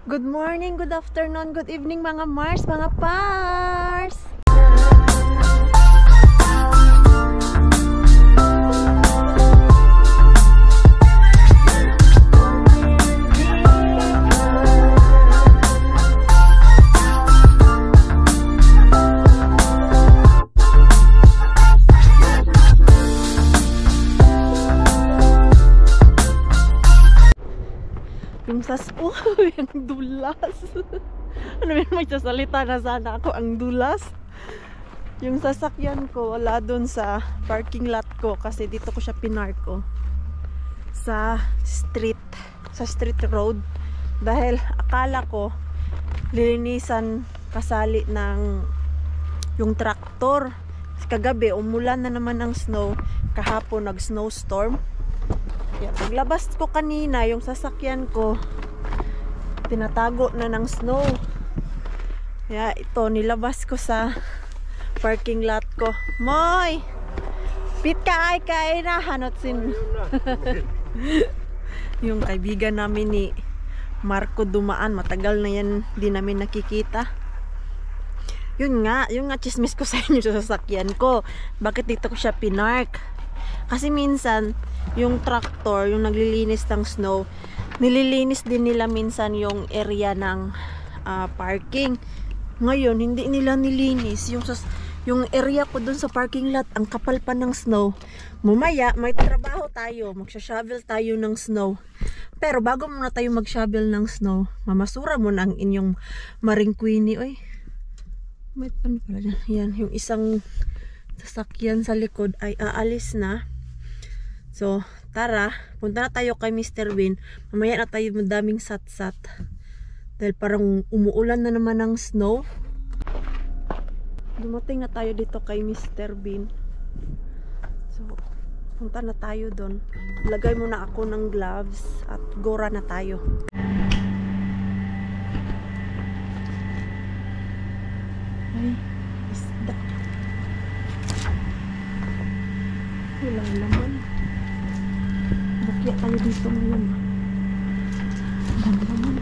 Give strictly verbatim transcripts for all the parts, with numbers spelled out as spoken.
Good morning, good afternoon, good evening mga Mars, mga Pars! Yung sas... Uy, ang dulas. Ano yun, magsasalita na sana ako, ang dulas. Yung sasakyan ko, wala dun sa parking lot ko kasi dito ko siya pinarko. Sa street. Sa street road. Dahil akala ko, lilinisan kasali ng yung traktor. Kagabi, umulan na naman ng snow. Kahapon, nag-snowstorm. Yeah, paglabas ko kanina, yung sasakyan ko tinatago na ng snow. Yeah, ito nilabas ko sa parking lot ko. Moy! Pit ka ay kay na hanot sin. Yung kaibigan namin ni Marco dumaan, matagal na yan di namin nakikita. Yun nga, yung nga chismis ko sa inyo sa sasakyan ko. Bakit dito ko siya pinark? Kasi minsan, yung traktor, yung naglilinis ng snow, nililinis din nila minsan yung area ng uh, parking. Ngayon, hindi nila nilinis. Yung, yung area ko dun sa parking lot, ang kapal pa ng snow. Mamaya, may trabaho tayo. Magsha-shovel tayo ng snow. Pero bago muna tayo mag-shovel ng snow, mamasura mo na ang inyong maringkwini. Oy, may ano pala dyan? Yan, yung isang sasakyan sa likod ay aalis na. So, tara, punta na tayo kay Mister Bean. Mamaya na tayo madaming sat-sat. Dahil parang umuulan na naman ng snow. Dumating na tayo dito kay Mister Bean. So, punta na tayo doon. Lagay muna ako ng gloves at gora na tayo. Ay, isda. Walang laman. Bakya tayo dito ngayon. Ang naman.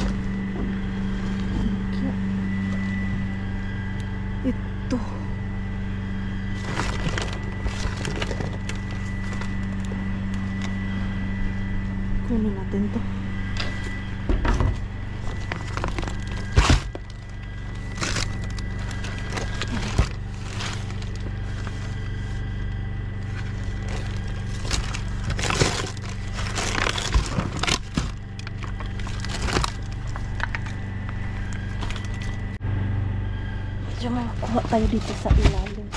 Bakya. Ito. Kunin natin to. Kuha tayo dito sa ilalim.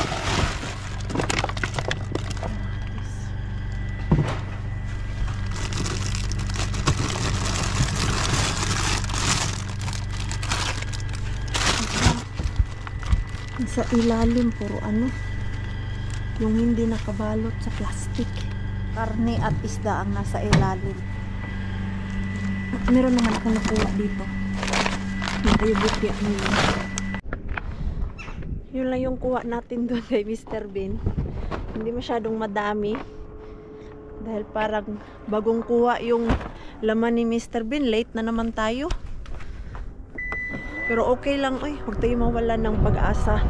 Sa ilalim puro ano, yung hindi nakabalot sa plastic. Karne at isda ang nasa ilalim. Meron naman ako nakuha dito. May bukya na yun. Yun lang yung kuha natin doon kay Mister Bean. Hindi masyadong madami. Dahil parang bagong kuha yung laman ni Mister Bean. Late na naman tayo. Pero okay lang. Uy, huwag tayo mawala ng pag-asa.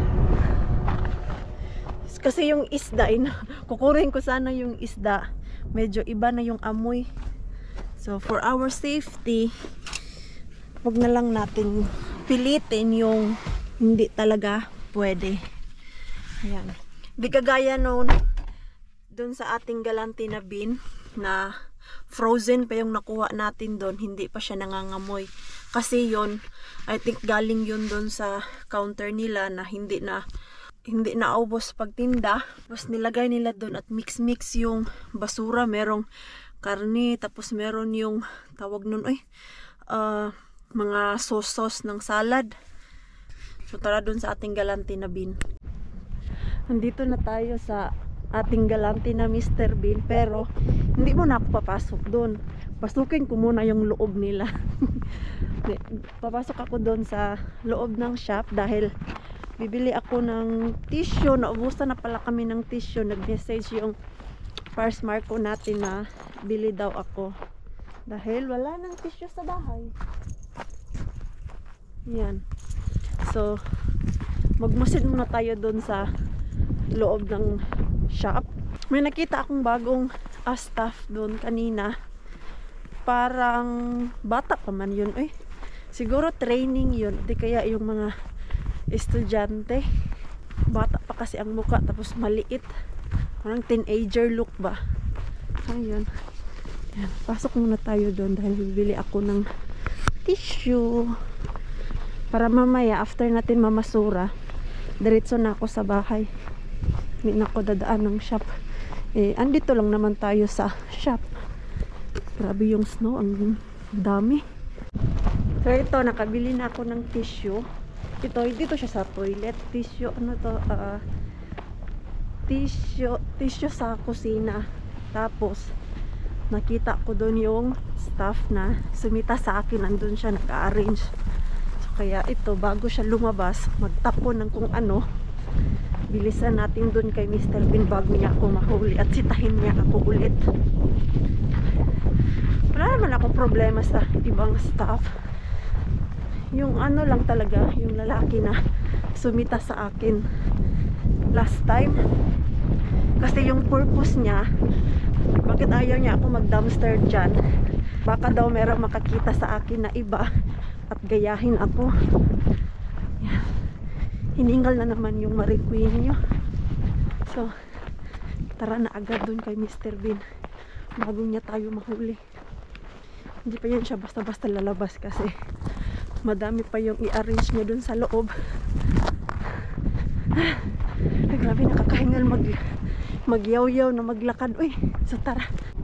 Kasi yung isda, kukurin ko sana yung isda. Medyo iba na yung amoy. So for our safety, huwag na lang natin pilitin yung hindi talaga pwede. Ayan. Di kagaya noon doon sa ating galanti na bean na frozen pa yung nakuha natin doon, hindi pa siya nangangamoy. Kasi yon, I think galing yun doon sa counter nila na hindi na hindi na ubos pagtinda. Tapos nilagay nila doon at mix-mix yung basura. Merong karne, tapos meron yung tawag nun, ay, uh, mga sauce-sauce ng salad. So tara dun sa ating galanti na bean. Nandito na tayo sa ating galanti na Mister Bean. Pero hindi mo na ako papasok dun. Pasukin ko muna yung loob nila. Papasok ako dun sa loob ng shop dahil bibili ako ng tissue. Naubusan na pala kami ng tissue. Nag-message yung Pars Marco natin na bili daw ako dahil wala nang tissue sa bahay. Yan. So, magmasid muna tayo doon sa loob ng shop. May nakita akong bagong uh, staff doon kanina. Parang bata pa man yun. Eh, siguro training yun. Di kaya yung mga estudyante. Bata pa kasi ang muka. Tapos maliit. Parang teenager look ba. Ayun. Yan. Pasok muna tayo doon dahil bibili ako ng tissue. Para mamaya after natin mamasura, diretso na ako sa bahay. Hindi na ako dadaan ng shop. Eh, andito lang naman tayo sa shop. Grabe yung snow, ang dami. So ito, nakabili na ako ng tissue. Ito, dito siya sa toilet. Tissue, ano to? Uh, tissue, tissue sa kusina. Tapos, nakita ko doon yung staff na sumita sa akin. Nandun siya, naka-arrange. So kaya ito, bago siya lumabas, magtapon ng kung ano, bilisan natin doon kay Mister Bean bago niya ako mahuli at sitahin niya ako ulit. Wala naman akong problema sa ibang staff. Yung ano lang talaga, yung lalaki na sumita sa akin last time. Kasi yung purpose niya, bakit ayaw niya ako mag-dumpster dyan? Baka daw merong makakita sa akin na iba at gayahin ako. Yan. Hiningal na naman yung Marie Queen nyo. So, tara na agad dun kay Mister Bean bago niya tayo mahuli. Hindi pa yan siya basta-basta lalabas kasi madami pa yung i-arrange niya dun sa loob. Ay, grabe, nakakahingal mag magyaw-yaw na maglakad. Uy, so tara.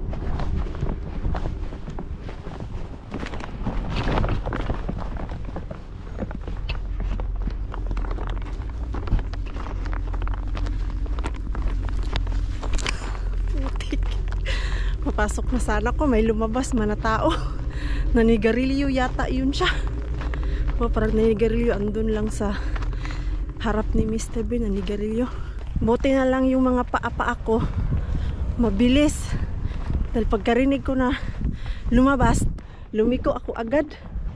Papasok na sana ko, may lumabas man na tao. Nanigarilyo yata yun siya. O, parang nanigarilyo andun lang sa harap ni Mister Bean, nanigarilyo. Buti na lang yung mga paa-paa ko mabilis. Dahil pagkarinig ko na lumabas, lumiko ako agad.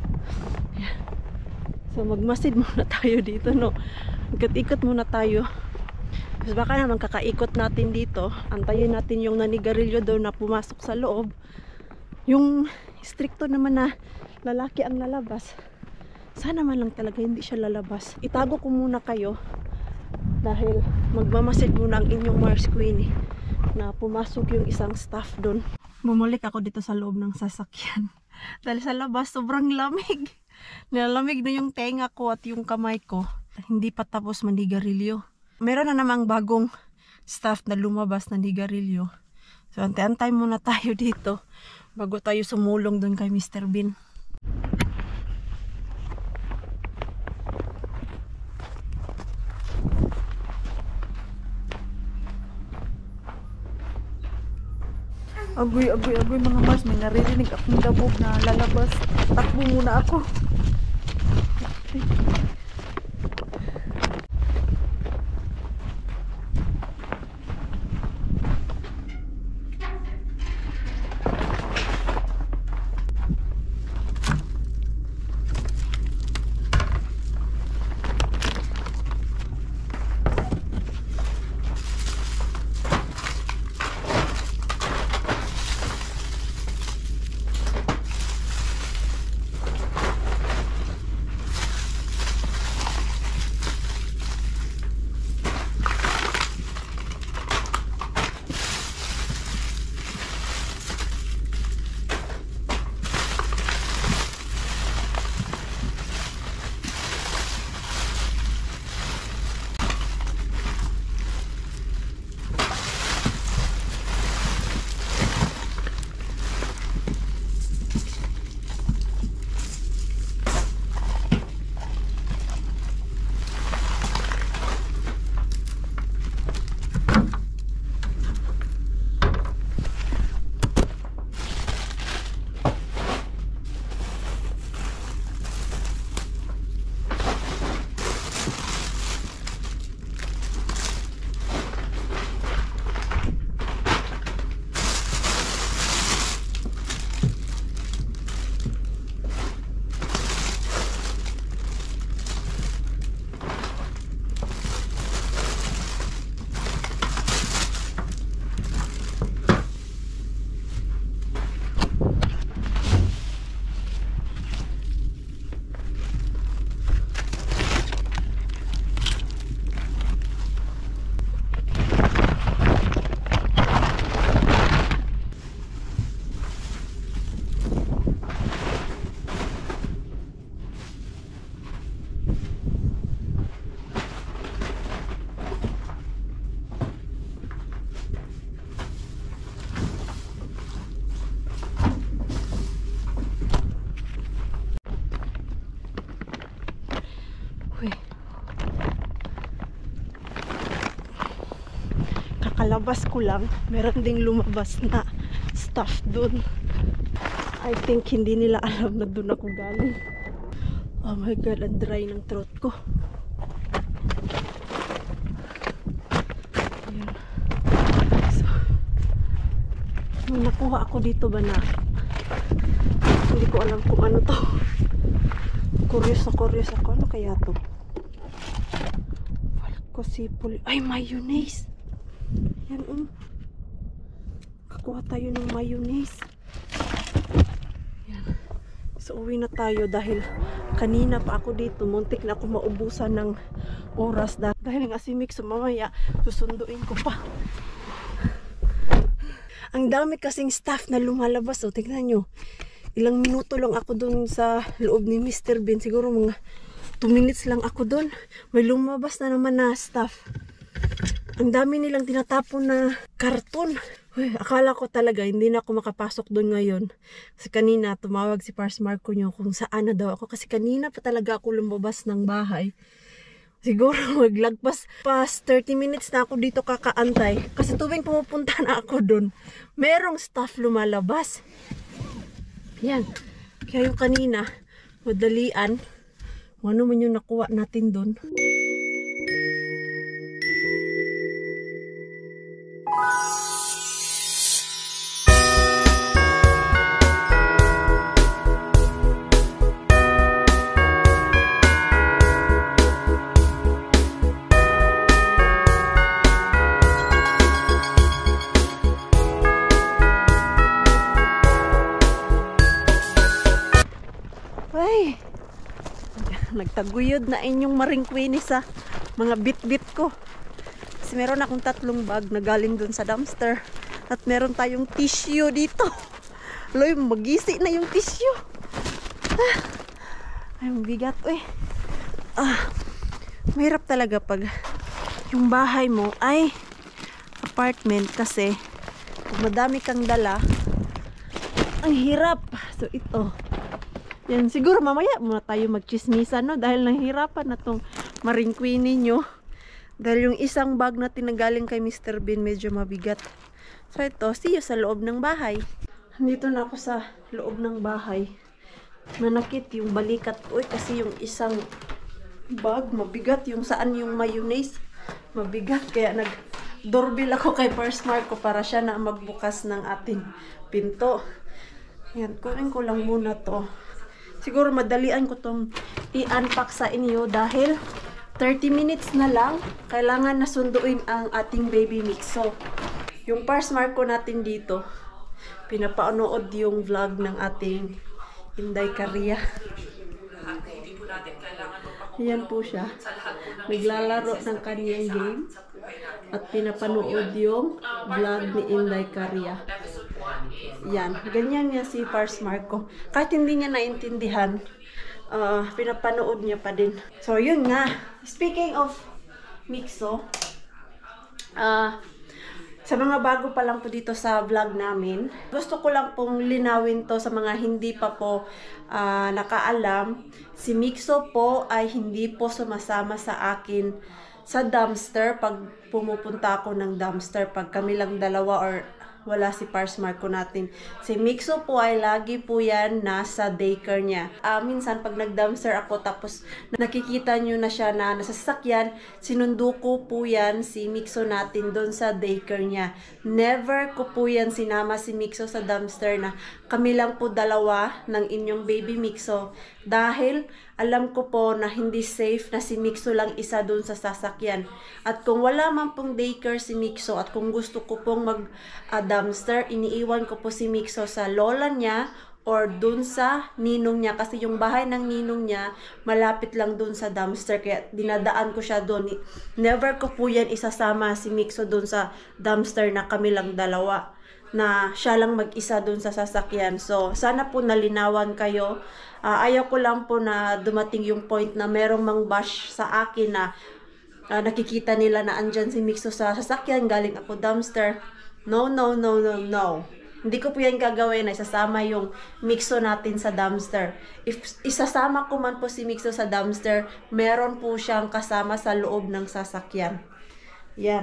So magmasid muna tayo dito, no. Ikot-ikot muna tayo. Kasi baka naman kakaikot natin dito, antayin natin yung nanigarilyo daw na pumasok sa loob. Yung stricto naman na lalaki ang lalabas, sana man lang talaga hindi siya lalabas. Itago ko muna kayo dahil magmamasid muna ang inyong Mars Queenie na pumasok yung isang staff doon. Bumulik ako dito sa loob ng sasakyan dahil sa labas sobrang lamig. Nilalamig na yung tenga ko at yung kamay ko. Hindi pa tapos manigarilyo. Meron na namang bagong staff na lumabas na nigarilyo. So antay-antay muna tayo dito bago tayo sumulong doon kay Mister Bean. Agoy, agoy, agoy mga Mars, may naririnig akong dabog na lalabas. Takbo muna ako. paglabas ko lang, meron ding lumabas na staff dun. I think hindi nila alam na dun ako galing. Oh my god, ang dry ng throat ko. Ayan. So, may nakuha ako dito ba na hindi ko alam kung ano to. Curious na curious ako. Ano kaya to? Sipol. Ay, mayonnaise. Yan, um. Kakuha tayo ng mayonnaise. Yan. So, uwi na tayo dahil kanina pa ako dito. Muntik na ako maubusan ng oras. Dahil nga si Mix, mamaya susunduin ko pa. Ang dami kasing staff na lumalabas. O, tignan nyo. Ilang minuto lang ako dun sa loob ni Mister Bean. Siguro mga two minutes lang ako doon. May lumabas na naman na staff. Ang dami nilang tinatapon na karton. Uy, akala ko talaga hindi na ako makapasok doon ngayon. Kasi kanina tumawag si Pars Marco nyo kung saan na daw ako. Kasi kanina pa talaga ako lumabas ng bahay. Siguro maglagpas past thirty minutes na ako dito kakaantay. Kasi tuwing pumupunta na ako doon, merong staff lumalabas. Yan. Kaya yung kanina, madalian. Ano man yung nakuha natin doon? Ay! Nagtaguyod na inyong maringkwini sa mga bit-bit ko. Kasi meron akong tatlong bag na galing dun sa dumpster. At meron tayong tissue dito. Loy, magisi na yung tissue. Ah, ay, mabigat. Uy. Ah, mahirap talaga pag yung bahay mo ay apartment kasi pag madami kang dala, ang hirap. So, ito. Yan, siguro mamaya muna tayo magchismisan, no? Dahil nahihirapan na tong maringkwini nyo. Dahil yung isang bag na tinanggaling kay Mister Bean medyo mabigat. So ito, see you sa loob ng bahay. Nandito na ako sa loob ng bahay. Manakit yung balikat ko. Uy, kasi yung isang bag, mabigat. Yung saan yung mayonnaise, mabigat. Kaya nag-doorbell ako kay Pars Marco para siya na magbukas ng ating pinto. Yan, kunin ko lang muna to. Siguro madalian ko tong i-unpack sa inyo dahil thirty minutes na lang kailangan na sunduin ang ating baby mix. So, yung Pars Marco natin dito, pinapanood yung vlog ng ating Inday Caria. Yan po siya. Naglalaro ng kanyang game at pinapanood yung vlog ni Inday Caria. Yan, ganyan niya si Pars Marco. Kahit hindi niya naintindihan, uh, pinapanood niya pa din. So, yun nga. Speaking of Mixo, uh, sa mga bago pa lang po dito sa vlog namin, gusto ko lang pong linawin to sa mga hindi pa po uh, nakaalam. Si Mixo po ay hindi po sumasama sa akin sa dumpster pag pumupunta ako ng dumpster. Pag kami lang dalawa or wala si Pars Marco natin. Si Mixo po ay lagi po yan nasa daycare niya. Uh, minsan pag nag-dumpster ako tapos nakikita nyo na siya na nasa sasakyan, sinundo ko po yan si Mixo natin doon sa daycare niya. Never ko po yan sinama si Mixo sa dumpster na kami lang po dalawa ng inyong baby Mixo. Dahil alam ko po na hindi safe na si Mixo lang isa doon sa sasakyan. At kung wala man pong daycare si Mixo at kung gusto ko pong mag uh, dumpster, iniiwan ko po si Mixo sa lola niya or doon sa ninong niya. Kasi yung bahay ng ninong niya malapit lang doon sa dumpster. Kaya dinadaan ko siya doon. Never ko po yan isasama si Mixo doon sa dumpster na kami lang dalawa. Na siya lang mag-isa doon sa sasakyan. So, sana po nalinawan kayo. Uh, ayaw ko lang po na dumating yung point na merong mang bash sa akin na uh, nakikita nila na andyan si Mixo sa sasakyan, galing ako dumpster. No, no, no, no, no. Hindi ko po yan gagawin na isasama yung Mixo natin sa dumpster. If isasama ko man po si Mixo sa dumpster, meron po siyang kasama sa loob ng sasakyan. Yan.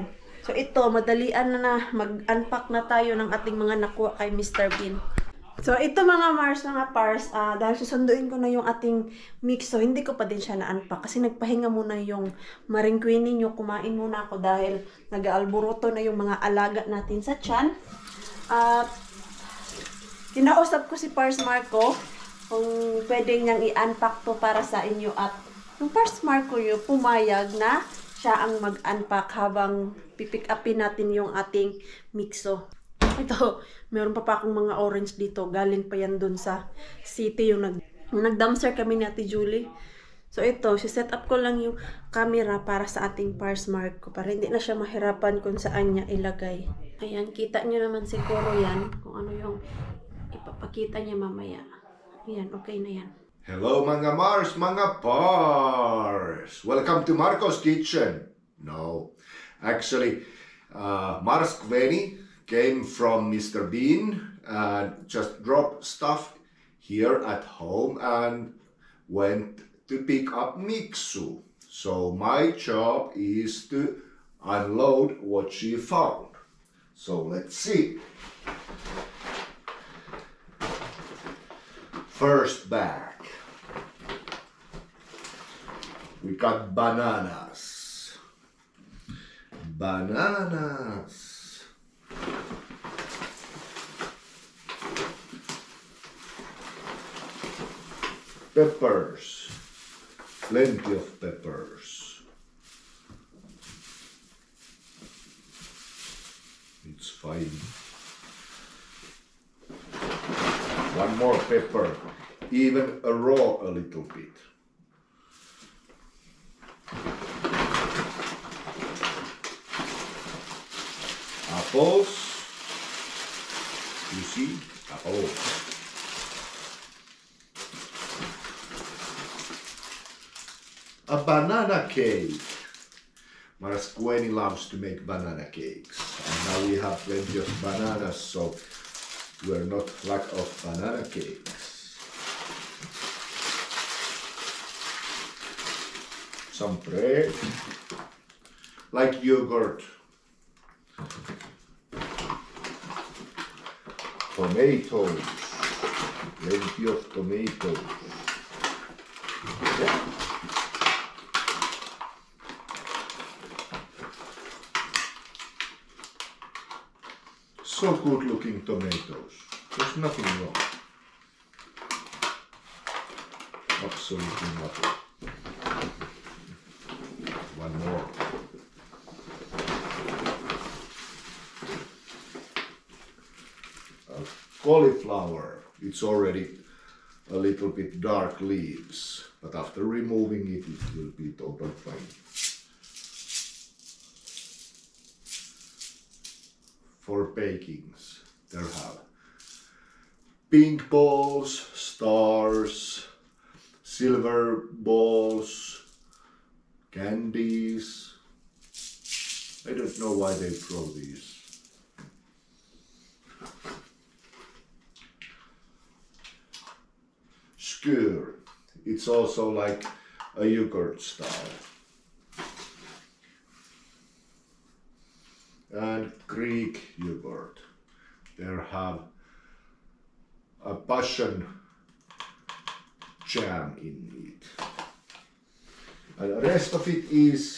So ito, madalian na na. Mag-unpack na tayo ng ating mga nakuha kay mister Bean. So ito mga Mars, mga Pars, uh, dahil susunduin ko na yung ating mix, so hindi ko pa din siya na-unpack kasi nagpahinga muna yung Maring Queenie nyo. Kumain muna ako dahil nag-aalboroto na yung mga alaga natin sa tiyan. At uh, kinausap ko si Pars Marco kung pwede niyang i-unpack to para sa inyo, at yung Pars Marco nyo pumayag na siya ang mag-unpack habang pipick upin natin yung ating mixo. Ito, meron pa pa akong mga orange dito. Galing pa yan dun sa city, yung nag nag-dumpster kami ni Ate Julie. So ito, set up ko lang yung camera para sa ating Pars Marco para hindi na siya mahirapan kung saan niya ilagay. Ayan, kita nyo naman siguro yan kung ano yung ipapakita niya mamaya. Ayan, okay na yan. Hello mga Mars, mga Pars! Welcome to Marco's Kitchen. No, actually, uh, Mars Queenie came from mister Bean and just dropped stuff here at home and went to pick up Mixu. So my job is to unload what she found. So let's see. First bag. We got bananas. Bananas. Peppers, plenty of peppers. It's fine. One more pepper, even a raw a little bit. Apples, you see, apples. A banana cake. Mars Queenie loves to make banana cakes. And now we have plenty of bananas, so we're not lack of banana cakes. Some bread. Like yogurt. Tomatoes. Plenty of tomatoes. Yeah. So good looking tomatoes. There's nothing wrong. Absolutely nothing. One more. Uh, cauliflower. It's already a little bit dark leaves, but after removing it, it will be total fine. For bakings, there have pink balls, stars, silver balls, candies. I don't know why they throw these. Skyr. It's also like a yogurt style. And Greek yogurt. There have a passion jam in it. And the rest of it is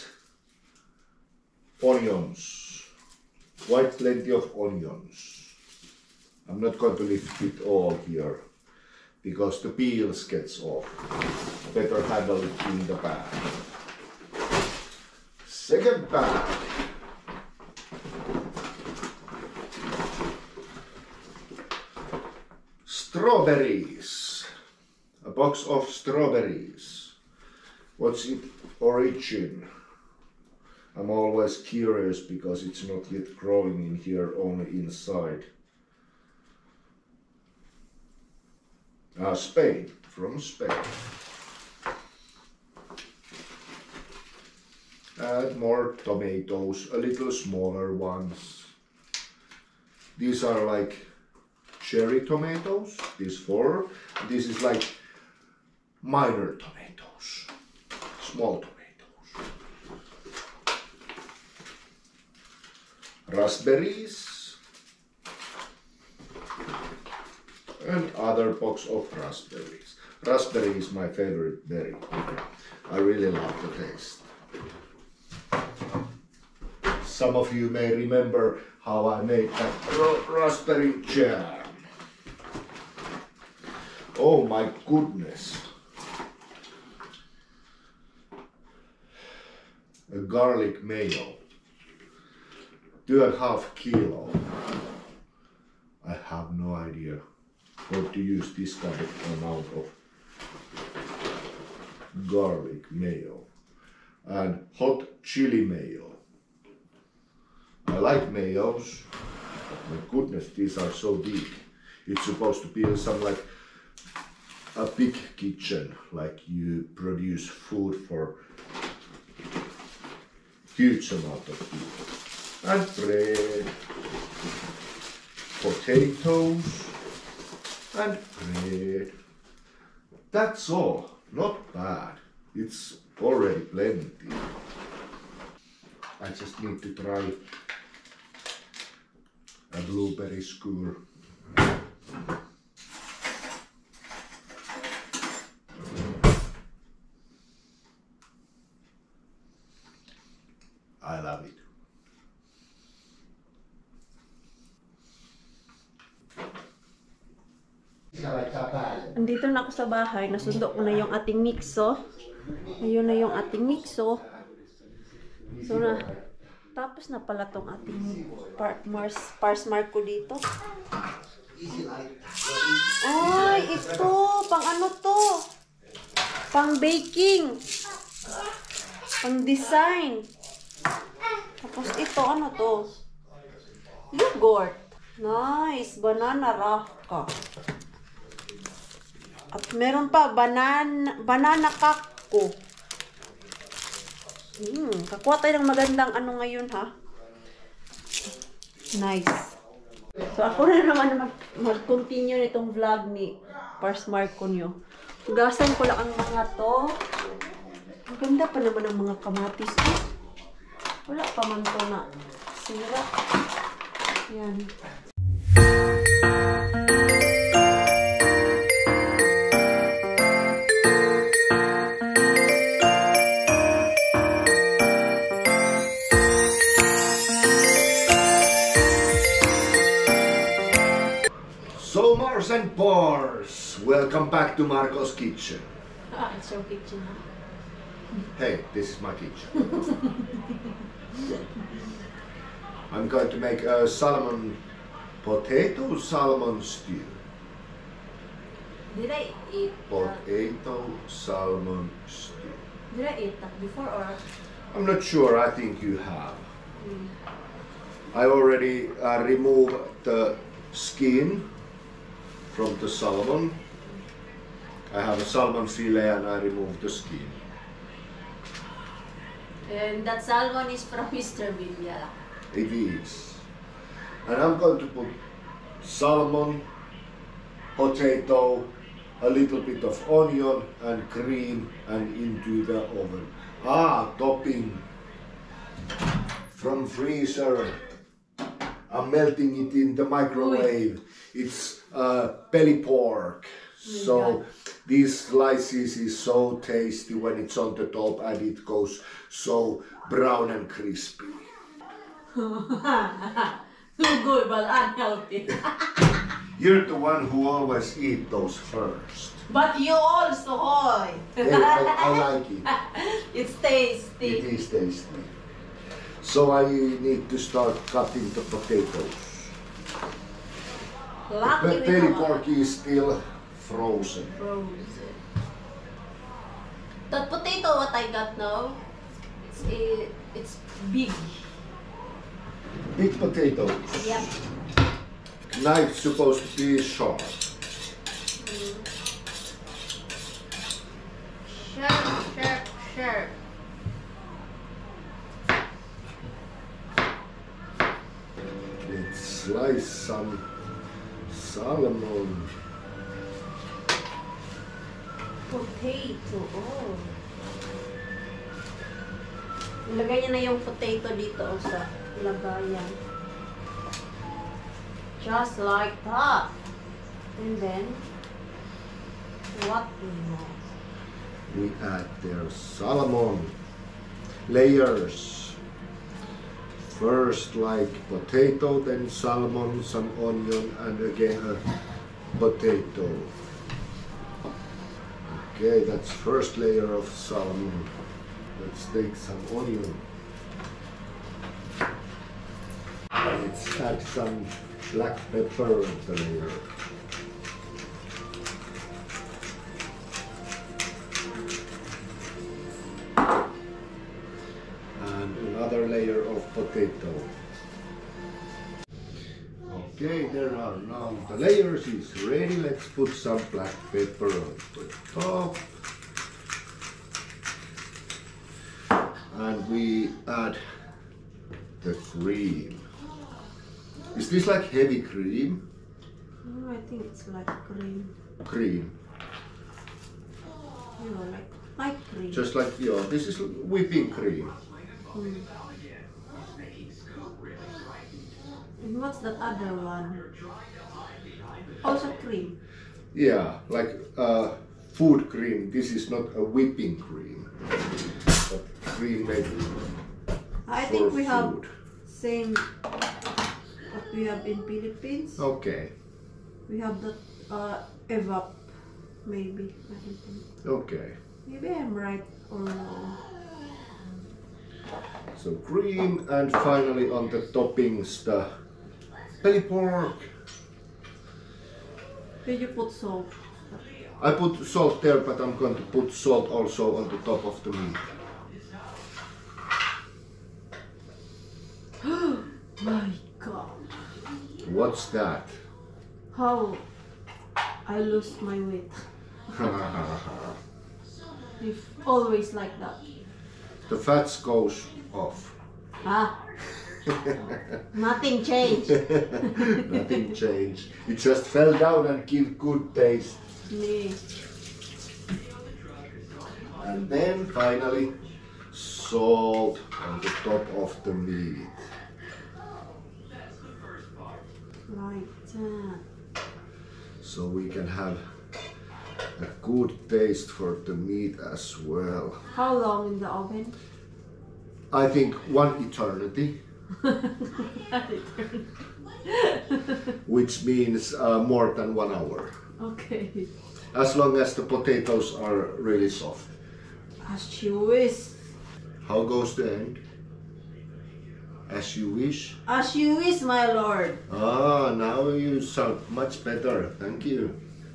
onions. Quite plenty of onions. I'm not going to lift it all here because the peels gets off. Better handle it in the bag. Second bag. Strawberries. A box of strawberries. What's its origin? I'm always curious because it's not yet growing in here, only inside. Ah, Spain, from Spain. And more tomatoes, a little smaller ones. These are like cherry tomatoes, these four. This is like minor tomatoes, small tomatoes. raspberries, and other box of raspberries. Raspberry is my favorite berry. I really love the taste. Some of you may remember how I made that raspberry jam. Oh my goodness. A garlic mayo. Two and a half kilo. I have no idea how to use this kind of amount of garlic mayo. And hot chili mayo. I like mayos. My goodness, these are so big. It's supposed to be some like a big kitchen, like you produce food for huge amount of people. And bread, potatoes, and bread. That's all. Not bad. It's already plenty. I just need to try a blueberry skewer. I love it. Andito na ako sa bahay. Nasundo ko na yung ating mixo. Ayun na yung ating mixo. So na, tapos na pala tong ating par mars, pars marco dito. Ay, ito! Pang ano to? Pang baking. Pang design. Tapos ito, ano to? Yogurt. Nice. Banana raka. At meron pa, banana, banana kakko. Hmm, kakuha tayo ng magandang ano ngayon, ha? Nice. So, ako na naman mag-continue nitong vlog ni Pars Marco nyo. Hugasan ko lang ang mga to. Ang ganda pa naman ng mga kamatis ko. Wala pa man to na sira. Yan. So Mars and Pars, welcome back to Marco's kitchen. Ah, it's your kitchen, ha? Hey, this is my kitchen. I'm going to make a salmon, potato salmon stew. Did I eat that? Potato salmon stew. Did I eat that before or? I'm not sure, I think you have. Mm. I already uh, removed the skin from the salmon. I have a salmon fillet and I removed the skin. And that salmon is from Mister Bean, yeah. It is. And I'm going to put salmon, potato, a little bit of onion and cream and into the oven. Ah, topping from freezer. I'm melting it in the microwave. It's uh, belly pork. So these slices is so tasty when it's on the top and it goes so brown and crispy. Too good but unhealthy. You're the one who always eat those first. But you also, hoy. Hey, I, I like it. It's tasty. It is tasty. So I need to start cutting the potatoes. Lucky The we belly have a- pork is still frozen. Frozen. That potato what I got now, it's a, it's big. Big potatoes. Yep. Knife supposed to be sharp. Sharp, sharp, sharp. Let's slice some salmon. Potato, oh. Ilagay niya na yung potato dito oh, sa lagayan. Just like that. And then, what we know? We add their salmon layers. First like potato, then salmon, some onion, and again a potato. Okay, that's first layer of salmon. Let's take some onion. Let's add some black pepper on the layer. And another layer of potato. Okay, there are now the layers is ready. Let's put some black pepper on the top. And we add the cream. Is this like heavy cream? No, I think it's like cream. Cream. You know, like light cream. Just like, yeah, this is whipping cream. Mm. And what's that other one? Also cream. Yeah, like uh, food cream. This is not a whipping cream, but cream made I for think we have food. same what we have in Philippines. Okay, We have that uh, evap, maybe. I don't think. okay. Maybe I'm right or wrong. So cream, and finally on the toppings the belly pork. Did you put salt? I put salt there, but I'm going to put salt also on the top of the meat. My God! What's that? How I lose my weight? If always like that. The fats goes off. Ah, nothing changed. Nothing changed. It just fell down and give good taste. Nee. And then finally salt on the top of the meat. Like that. So we can have a good taste for the meat as well. How long in the oven? I think one eternity, which means uh, more than one hour. Okay. As long as the potatoes are really soft. As you wish. How goes the end? As you wish. As you wish, my lord. Ah, now you sound much better. Thank you.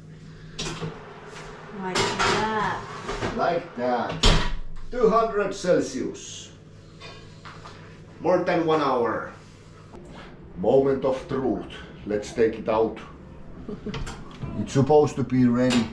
Like that. Like that. two hundred Celsius. More than one hour. Moment of truth. Let's take it out. It's supposed to be ready.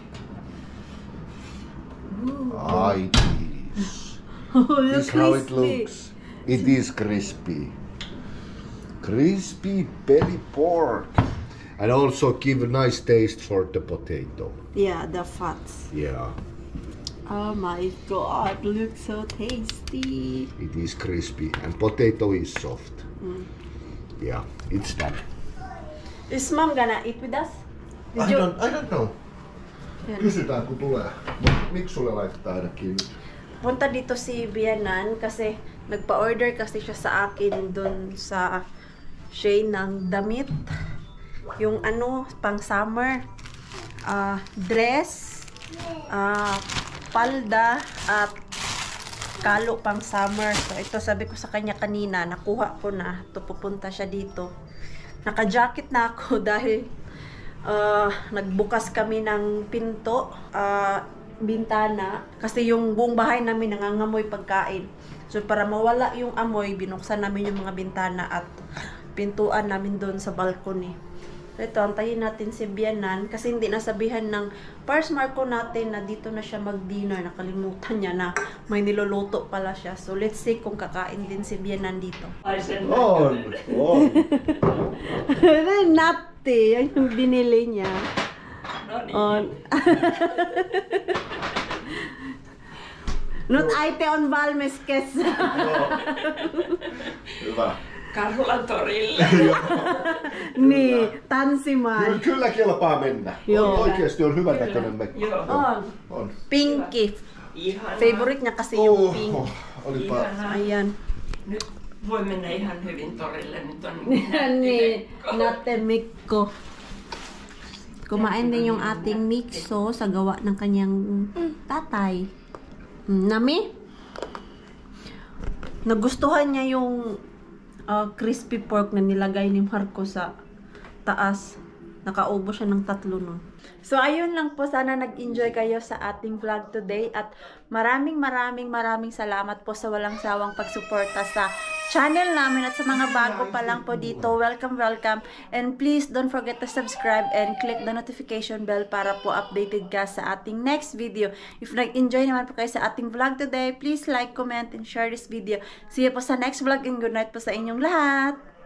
Ah, it is. Oh, look, This is how it crispy. looks. It is crispy. Crispy belly pork. And also give a nice taste for the potato. Yeah, the fats. Yeah, Oh my God, looks so tasty. it is crispy and potato is soft. Mm. Yeah, it's done. Is mom gonna eat with us? Did I you? don't, I don't know. Yan. Kysytään kun tulee. Miksi sulle laittaa ainakin nyt? Punta dito si Bianan kasi nagpa-order kasi siya sa akin dun sa Shane ng damit. Yung ano, pang summer. Ah, dress, ah, palda, at kalo pang summer. So ito sabi ko sa kanya kanina, nakuha ko na. To pupunta siya dito. Naka-jacket na ako dahil ah, nagbukas kami ng pinto, ah, bintana, kasi yung buong bahay namin nangangamoy pagkain. So para mawala yung amoy, binuksan namin yung mga bintana at pintuan namin doon sa balcony. So ito, antayin natin si Bianan kasi hindi nasabihan ng Pars Marco natin na dito na siya mag-dinner. Nakalimutan niya na may niluluto pala siya. So let's see kung kakain din si Bianan dito. On! On! Nati, yan yung binili niya. On. Not aite on Valmes kes. Hyvä. Karhulan torille. Niin, tanssimaan. Kyllä, kyllä kelpaa mennä. Joo. Oikeasti on hyvän näköinen mekko. Joo. On. On. Pinkki. Ihanaa. Favorite niya kasi yung Oh, pink. olipa. Ihanaa. Ayan. Nyt voi mennä ihan hyvin torille. Nyt on Niin, Natte Mikko. Kumain din yung ating Mikso sa gawa ng kanyang tatay. Hmm, Nami? Nagustuhan niya yung uh, crispy pork na nilagay ni Marco sa taas. Nakaubo siya ng tatlo nun. So, ayun lang po. Sana nag-enjoy kayo sa ating vlog today. At maraming maraming maraming salamat po sa walang sawang pagsuporta sa channel namin at sa mga bago pa lang po dito. Welcome, welcome. And please don't forget to subscribe and click the notification bell para po updated ka sa ating next video. If nag-enjoy naman po kayo sa ating vlog today, please like, comment, and share this video. See you po sa next vlog and good night po sa inyong lahat.